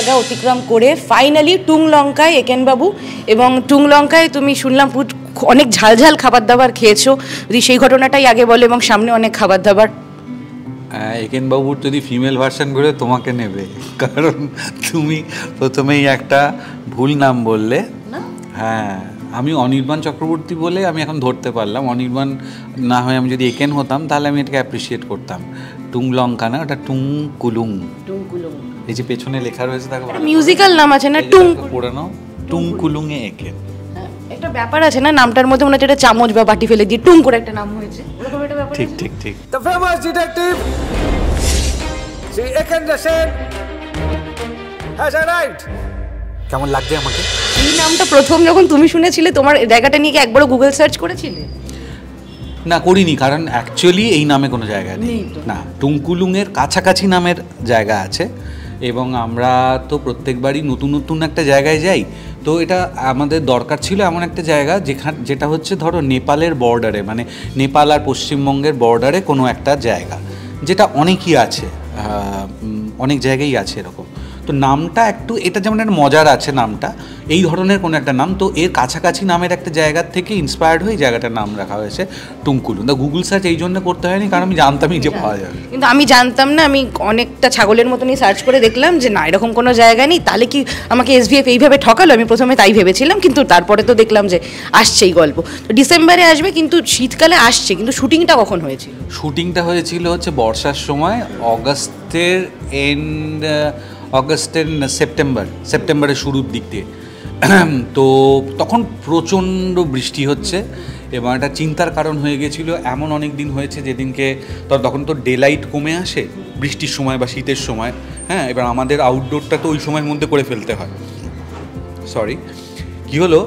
জায়গা অতিক্রম করে ফাইনালি টুংলঙ্কায় একেন বাবু, এবং টুংলঙ্কায় তুমি শুনলাম অনেক ঝালঝাল খাবার দাবার খেয়েছো, যদি সেই ঘটনাটাই আগে বলে, এবং সামনে অনেক খাবার দাবার। একেন বাবুর যদি ফিমেল ভার্সন করে তোমাকে নেবে, কারণ তুমি প্রথমেই একটা ভুল নাম বললে। হ্যাঁ, আমি অনির্বাণ চক্রবর্তী বলে আমি এখন ধরতে পারলাম। অনির্বাণ না হয়ে আমি যদি একেন হতাম তাহলে আমি এটাকে অ্যাপ্রিসিয়েট করতাম। টুংলঙ্কা না, ওটা টুংকুলুং। টুংকুলুং, এই যে পেছনে লেখা রয়েছে তাকে মিউজিক্যাল নাম আছে না, পুরানো টুংকুলুং এ একেন। একটা ব্যাপার আছে না নামটার মধ্যে, মনে হচ্ছে একটা চামচ বা বাটি ফেলে দিয়ে টুং করে একটা নাম হয়েছে, এরকম একটা ব্যাপার। ঠিক ঠিক ঠিক। The famous detective Shri Eken Sen has arrived. কেমন লাগছে আমাকে? এই নামটা প্রথম যখন তুমি শুনেছিলে, তোমার জায়গাটা নিয়ে কি একবারও গুগল সার্চ করেছিলে? না, করিনি, কারণ অ্যাকচুয়ালি এই নামে কোনো জায়গা নেই। না, টুংকুলুংয়ের কাছাকাছি নামের জায়গা আছে, এবং আমরা তো প্রত্যেকবারই নতুন নতুন একটা জায়গায় যাই। তো এটা আমাদের দরকার ছিল এমন একটা জায়গা যেটা হচ্ছে ধরো নেপালের বর্ডারে, মানে নেপাল আর পশ্চিমবঙ্গের বর্ডারে কোনো একটা জায়গা, যেটা অনেকই আছে, অনেক জায়গায় আছে এরকম। তো নামটা একটু, এটা যেমন একটা মজার আছে নামটা, এই ধরনের কোনো একটা নাম, তো এর কাছাকাছি নামের একটা জায়গার থেকে ইন্সপায়ার্ড হয়ে জায়গাটার নাম রাখা হয়েছে টুংকুলুং। তো গুগল সার্চ এই জন্য করতে হয়নি, কারণ আমি জানতামই যে পাওয়া যাবে। কিন্তু আমি জানতাম না, আমি অনেকটা ছাগলের মতনই সার্চ করে দেখলাম যে না, এরকম কোনো জায়গা নেই। তাহলে কি আমাকে এসভিএফ এইভাবে ঠকালো? আমি প্রথমে তাই ভেবেছিলাম, কিন্তু তারপরে তো দেখলাম যে আসছে এই গল্প। তো ডিসেম্বরে আসবে, কিন্তু শীতকালে আসছে। কিন্তু শুটিংটা কখন হয়েছিল? শুটিংটা হয়েছিল হচ্ছে বর্ষার সময়, সেপ্টেম্বরের শুরুর দিক দিয়ে। তো তখন প্রচণ্ড বৃষ্টি হচ্ছে, এবং একটা চিন্তার কারণ হয়ে গেছিলো। এমন অনেক দিন হয়েছে যেদিনকে তখন তো ডে লাইট কমে আসে বৃষ্টির সময় বা শীতের সময়। হ্যাঁ, এবার আমাদের আউটডোরটা তো ওই সময়ের মধ্যে করে ফেলতে হয়। কী হলো,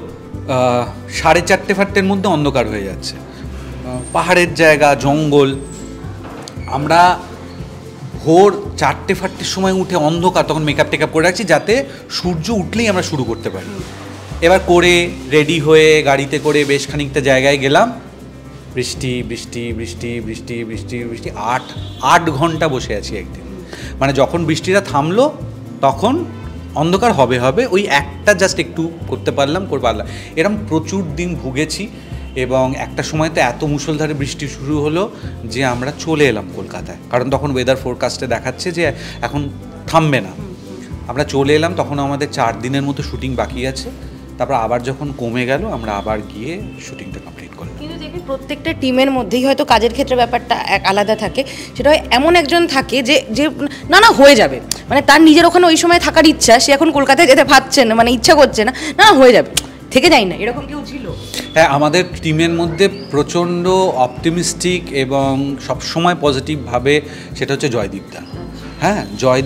4:30-5টার মধ্যে অন্ধকার হয়ে যাচ্ছে, পাহাড়ের জায়গা, জঙ্গল। আমরা ভোর 4-5টার সময় উঠে অন্ধকার, তখন মেকআপ টেকআপ করে রাখছি যাতে সূর্য উঠলেই আমরা শুরু করতে পারি। এবার করে রেডি হয়ে গাড়িতে করে বেশ খানিকটা জায়গায় গেলাম, বৃষ্টি বৃষ্টি বৃষ্টি বৃষ্টি বৃষ্টি বৃষ্টি 8 ঘন্টা বসে আছি একদিন। মানে যখন বৃষ্টিটা থামলো তখন অন্ধকার হবে ওই একটা জাস্ট একটু করতে পারলাম। এরকম প্রচুর দিন ভুগেছি, এবং একটা সময় তো এত মুষলধারে বৃষ্টি শুরু হলো যে আমরা চলে এলাম কলকাতায়, কারণ তখন ওয়েদার ফোরকাস্টে দেখাচ্ছে যে এখন থামবে না। আমরা চলে এলাম, তখন আমাদের 4 দিনের মতো শুটিং বাকি আছে। তারপর আবার যখন কমে গেল, আমরা আবার গিয়ে শুটিংটা কমপ্লিট করলাম। কিন্তু দেখবি প্রত্যেকটা টিমের মধ্যেই হয়তো কাজের ক্ষেত্রে ব্যাপারটা এক আলাদা থাকে। সেটা হয় এমন একজন থাকে যে যে না হয়ে যাবে, মানে তার নিজের ওখানে ওই সময় থাকার ইচ্ছা, সে এখন কলকাতায় যেতে পারছে না, মানে ইচ্ছা করছে না হয়ে যাবে, থেকে যাই না, এরকম কেউ ছিল? হ্যাঁ, আমাদের টিমের মধ্যে প্রচণ্ড অপটিমিস্টিক এবং সবসময় পজিটিভভাবে, সেটা হচ্ছে জয়দীপদা। হ্যাঁ,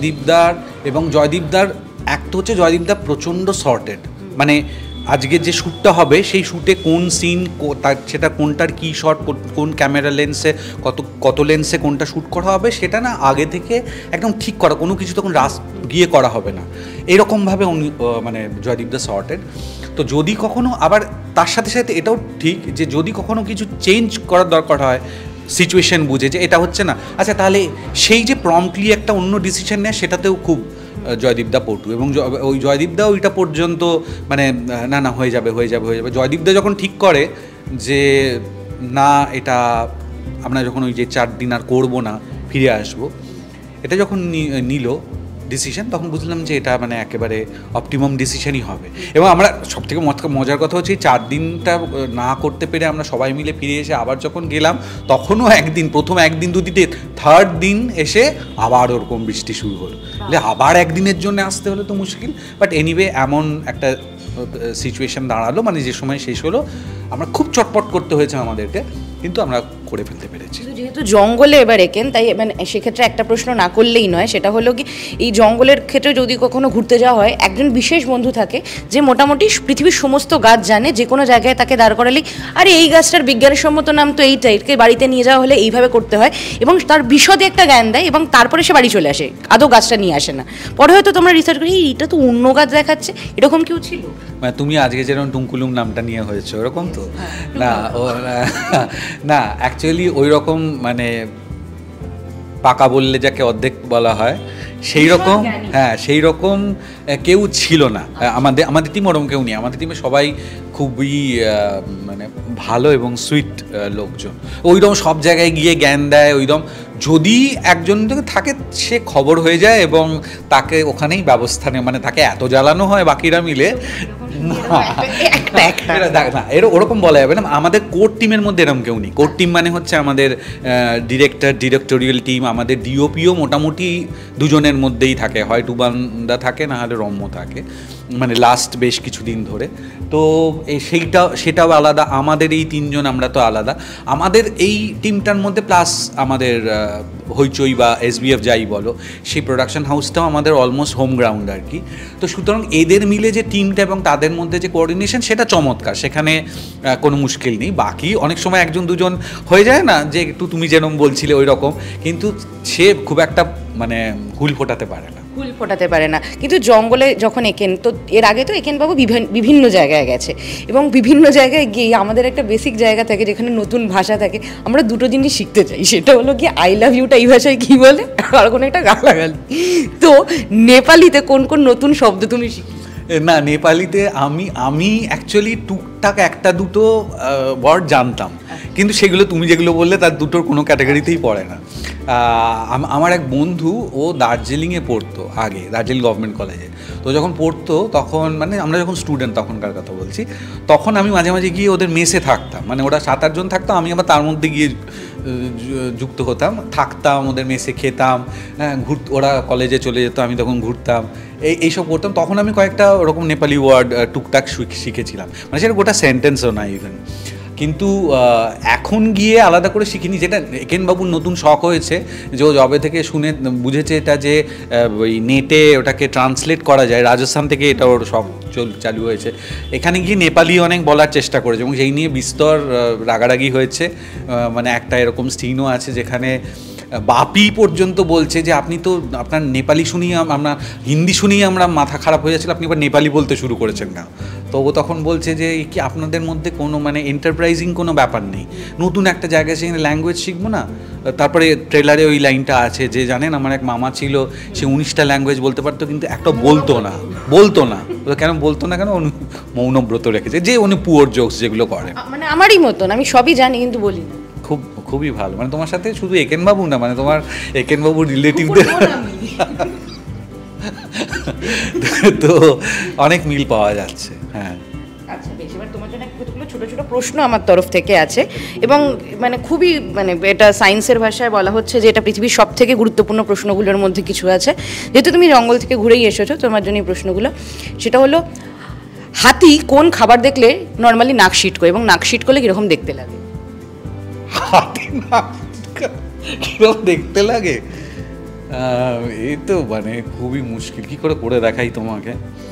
জয়দীপদার এক তো হচ্ছে জয়দীপদা প্রচণ্ড সর্টেড, মানে আজকে যে শ্যুটটা হবে সেই শ্যুটে কোন সিন, সেটা কোনটার কী শট, কোন ক্যামেরা লেন্সে কত লেন্সে কোনটা শ্যুট করা হবে, সেটা না আগে থেকে একদম ঠিক করা, কোনো কিছু তখন রাস গিয়ে করা হবে না, এরকমভাবে উনি মানে জয়দীপদা সর্টেড। তো যদি কখনো, আবার তার সাথে সাথে এটাও ঠিক যে যদি কখনো কিছু চেঞ্জ করার দরকার হয় সিচুয়েশন বুঝে, যে এটা হচ্ছে না, আচ্ছা তাহলে সেই যে প্রম্পটলি একটা অন্য ডিসিশন নেয়, সেটাতেও খুব জয়দীপদা পটু। এবং ওই জয়দীপদাও ওইটা পর্যন্ত মানে না হয়ে যাবে। জয়দীপদা যখন ঠিক করে যে না, এটা আমরা যখন ওই যে 4 দিন আর করবো না, ফিরে আসবো, এটা যখন নিল ডিসিশন, তখন বুঝলাম যে এটা মানে একেবারে অপটিমাম ডিসিশনই হবে। এবং আমরা সবথেকে মজার কথা হচ্ছে 4 দিনটা না করতে পেরে আমরা সবাই মিলে ফিরে এসে আবার যখন গেলাম, তখনও প্রথম একদিন 2 দিন, 3rd দিন এসে আবার ওরকম বৃষ্টি শুরু হলো। আবার একদিনের জন্য আসতে হলে তো মুশকিল, বাট এনিওয়ে এমন একটা সিচুয়েশন দাঁড়ালো, মানে যে সময় শেষ হলো আমরা খুব চটপট করতে হয়েছে আমাদেরকে, কিন্তু আমরা করে ফেলতে পেরেছি। যেহেতু জঙ্গলে এবার একেন, তাই মানে সেক্ষেত্রে একটা প্রশ্ন না করলেই নয়, সেটা হলো কি, এই জঙ্গলের ক্ষেত্রে যদি কখনো ঘুরতে যাওয়া হয়, একজন বিশেষ বন্ধু থাকে যে মোটামুটি পৃথিবীর সমস্ত গাছ জানে, যে কোনো জায়গায় তাকে দাঁড় করালেই আরে এই গাছটার বিজ্ঞানসম্মত নাম তো এইটাই, একে বাড়িতে নিয়ে যাওয়া হলে এইভাবে করতে হয়, এবং তার বিশদে একটা জ্ঞান দেয়, এবং তারপরে সে বাড়ি চলে আসে, আদৌ গাছটা নিয়ে আসে না। পরে হয়তো তোমরা রিসার্চ করি এটা তো অন্য গাছ দেখাচ্ছে, এরকম কেউ ছিল? মানে তুমি আজকে যেরকম টুংকুলুং নামটা নিয়ে হয়েছে ওরকম তো না, অ্যাকচুয়ালি ওই রকম মানে পাকা বললে যাকে অর্ধেক বলা হয়, সেই রকম, হ্যাঁ সেই রকম কেউ ছিল না আমাদের টিম, ওরকম কেউ নেই। আমাদের টিমে সবাই খুবই মানে ভালো এবং সুইট লোকজন, ওইরকম সব জায়গায় গিয়ে জ্ঞান দেয়। ওইরকম যদি একজন থাকে সে খবর হয়ে যায় এবং তাকে ওখানেই ব্যবস্থা নেয়, মানে তাকে এত জ্বালানো হয় বাকিরা মিলে না, ওরকম বলা যাবে না। আমাদের কোর টিমের মধ্যে এরকম কেউ নেই। কোর টিম মানে হচ্ছে আমাদের ডিরেক্টরিয়াল টিম, আমাদের ডিওপিও মোটামুটি দুজনের মধ্যেই থাকে, হয় টুবান্দা থাকে না হলে রম্য থাকে, মানে লাস্ট বেশ কিছুদিন ধরে। তো সেটাও আলাদা, আমাদের এই তিনজন আমরা তো আলাদা। আমাদের এই টিমটার মধ্যে প্লাস আমাদের হইচই বা এসবিএফ যাই বলো, সেই প্রোডাকশন হাউসটাও আমাদের অলমোস্ট হোম গ্রাউন্ড আর কি। তো সুতরাং এদের মিলে যে টিমটা এবং তাদের মধ্যে যে কোঅর্ডিনেশন সেটা চমৎকার, সেখানে কোনো মুশকিল নেই। বাকি অনেক সময় একজন দুজন হয়ে যায় না, যে একটু তুমি যেরকম বলছিলে ওই রকম, কিন্তু সে খুব একটা মানে হুল ফোটাতে পারে না। কিন্তু জঙ্গলে যখন একেন, তো এর আগে তো একেনবাবু বিভিন্ন জায়গায় গেছে, এবং বিভিন্ন জায়গায় গিয়ে আমাদের একটা বেসিক জায়গা থাকে যেখানে নতুন ভাষা থাকে। আমরা দুটো জিনিস শিখতে চাই, সেটা হলো কি আই লাভ ইউটা এই ভাষায় কী বলে, আর কোনো একটা গালাগালি। তো নেপালিতে কোন কোন নতুন শব্দ তুমি শিখি? না, নেপালিতে আমি অ্যাকচুয়ালি টুকটাক একটা দুটো ওয়ার্ড জানতাম, কিন্তু সেগুলো তুমি যেগুলো বললে তার দুটোর কোনো ক্যাটাগরিতেই পড়ে না। আমার এক বন্ধু, ও দার্জিলিংয়ে পড়তো আগে, দার্জিলিং গভর্নমেন্ট কলেজে। তো যখন পড়তো তখন, মানে আমরা যখন স্টুডেন্ট তখনকার কথা বলছি, তখন আমি মাঝে মাঝে গিয়ে ওদের মেসে থাকতাম। মানে ওরা 7-8 জন থাকতো, আমি আবার তার মধ্যে গিয়ে যুক্ত হতাম, থাকতাম ওদের মেসে, খেতাম, ওরা কলেজে চলে যেত, আমি তখন ঘুরতাম, এইসব করতাম। তখন আমি কয়েকটা ওরকম নেপালি ওয়ার্ড টুকটাক শিখেছিলাম, মানে সেটা গোটা সেন্টেন্সও না ইভেন। কিন্তু এখন গিয়ে আলাদা করে শিখিনি। যেটা একেনবাবুর নতুন শখ হয়েছে, যে ও জবে থেকে শুনে বুঝেছে এটা, যে ওই নেটে ওটাকে ট্রান্সলেট করা যায়, রাজস্থান থেকে এটা ওর শখ চালু হয়েছে। এখানে গিয়ে নেপালি অনেক বলার চেষ্টা করেছে এবং সেই নিয়ে বিস্তর রাগারাগি হয়েছে। মানে একটা এরকম সিনও আছে যেখানে বাপি পর্যন্ত বলছে যে আপনি তো আপনার নেপালি শুনিয়ে, আমরা হিন্দি শুনিয়ে আমরা মাথা খারাপ হয়ে যাচ্ছিল, আপনি এবার নেপালি বলতে শুরু করেছেন না। তো ও তখন বলছে যে কি আপনাদের মধ্যে কোনো মানে এন্টারপ্রাইজিং কোনো ব্যাপার নেই, নতুন একটা জায়গায় সেখানে ল্যাঙ্গুয়েজ শিখবো না। তারপরে ট্রেলারে ওই লাইনটা আছে যে, জানেন আমার এক মামা ছিল, সে 19টা ল্যাঙ্গুয়েজ বলতে পারতো কিন্তু একটা বলতো না। কেন বলতো না, কেন মৌনব্রত রেখেছে, যে উনি পুয়ার জোকস যেগুলো করেন, মানে আমারই মতন, আমি সবই জানি কিন্তু বলি না। খুবই ভালো, মানে তোমার সাথে শুধু একেনবাবু না, মানে তোমার একেনবাবুর রিলেটিভদের তো অনেক মিল পাওয়া যাচ্ছে। হ্যাঁ, আচ্ছা বেশ, এবার তোমার জন্য কতগুলো ছোটো ছোটো প্রশ্ন আমার তরফ থেকে আছে, এবং মানে খুবই মানে এটা সায়েন্সের ভাষায় বলা হচ্ছে যে এটা পৃথিবীর সব থেকে গুরুত্বপূর্ণ প্রশ্নগুলোর মধ্যে কিছু আছে। যেহেতু তুমি জঙ্গল থেকে ঘুরেই এসেছো, তোমার জন্য এই প্রশ্নগুলো, সেটা হলো হাতি কোন খাবার দেখলে নর্মালি নাক শিট করে, এবং নাক শিট করলে কীরকম দেখতে লাগে? হাতি কিরকম দেখতে লাগে, এই তো মানে খুবই মুশকিল, কি করে দেখাই তোমাকে।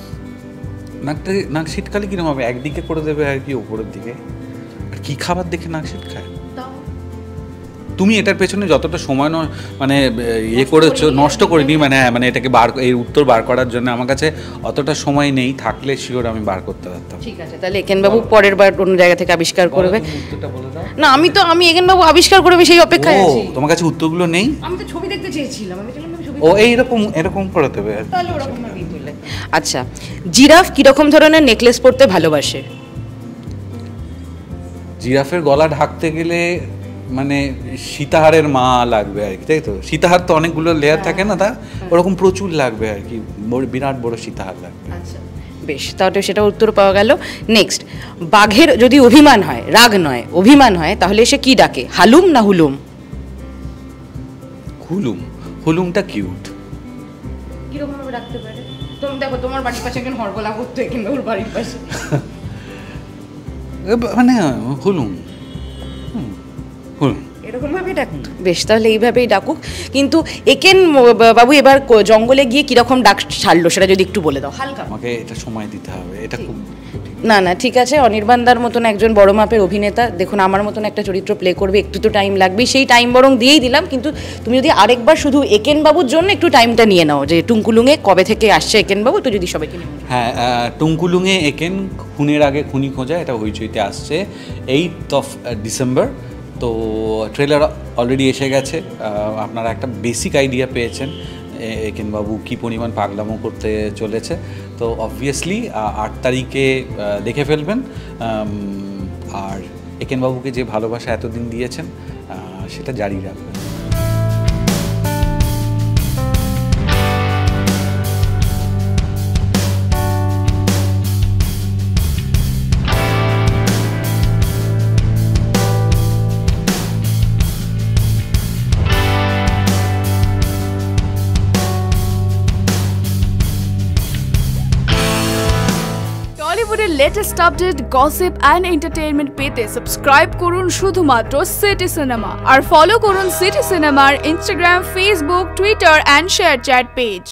নাক শীতকালে কিরকম হবে, একদিকে করে দেবে আর কি ওপরের দিকে, আর কি খাবার দেখে নাক শীত খায়? তুমি এটার পেছনে যতটা সময় মানে ইয়ে করেছো, নষ্ট করিনি, মানে হ্যাঁ, মানে এটাকে এই উত্তর বার করার জন্য আমার কাছে অতটা সময় নেই, থাকলে শিওর আমি বার করতে পারতাম। ঠিক আছে, তাহলে একেনবাবু পরের বার অন্য জায়গা থেকে আবিষ্কার করবে। না, আমি একেনবাবু আবিষ্কার করবে সেই অপেক্ষায় আছি। তোমার কাছে উত্তরগুলো নেই? আমি তো ছবি দেখতে চেয়েছিলাম, ও এরকম করে দেবে, তাহলে ওরকম ভাবেই তুললে। আচ্ছা, জিরাফ কিরকম ধরনের নেকলেস পরতে ভালোবাসে? জিরাফের গলা ঢাকতে গেলে মানে সীতাহারের মা লাগবে আর কি, তাই তো? সীতাহার তো অনেকগুলো লেয়ার থাকে না, তার ওরকম প্রচুর লাগবে আর কি, বিরাট বড় সীতাহার লাগবে। আচ্ছা বেশ, তাহলে সেটা উত্তর পাওয়া গেল। নেক্সট, বাঘের যদি অভিমান হয়, রাগ নয় অভিমান হয়, তাহলে সে কি ডাকে, হালুম না হুলুম? হুলুমটা কিউট। কিরকম ভাবে ডাকতে পারে? তুমি দেখো তোমার বাড়ির পাশে একজন হরগোলা করতো, কিংবা ওর বাড়ির পাশে, মানে হুলুম এরকম ভাবে ডাকতো। বেশ, তাহলে এইভাবেই ডাকুক। কিন্তু একেন বাবু এবার জঙ্গলে গিয়ে কিরকম ডাক ছাড়লো সেটা যদি একটু বলে দাও হালকা। আমাকে এটা সময় দিতে হবে, এটা খুব না ঠিক আছে, অনির্বাণদার মতন একজন বড় মাপের অভিনেতা, দেখুন আমার মতন একটা চরিত্র প্লে করবে, একটু তো টাইম লাগবেই, সেই টাইম বরং দিয়েই দিলাম। কিন্তু তুমি যদি আরেকবার শুধু একেন বাবুর জন্য একটু টাইমটা নিয়ে নাও, যে টুঙ্কুলুংয়ে কবে থেকে আসছে একেন বাবু, তো যদি সবাইকে নিয়ে। হ্যাঁ, টুঙ্কুলুংয়ে একেন, খুনের আগে খুনি খোঁজা, এটা হইচইতে আসছে 8 ডিসেম্বর। তো ট্রেলার অলরেডি এসে গেছে, আপনারা একটা বেসিক আইডিয়া পেয়েছেন একেনবাবু কী পরিমাণ পাগলামো করতে চলেছে। তো অবভিয়াসলি 8 তারিখে দেখে ফেলবেন। আর একেনবাবুকে যে ভালোবাসা এতদিন দিয়েছেন সেটা জারি রাখবেন। টলিউডের latest update, gossip and entertainment পেতে সাবস্ক্রাইব করুন শুধুমাত্র সিটি সিনেমা, আর ফলো করুন সিটি সিনেমার Instagram, Facebook, Twitter and ShareChat page.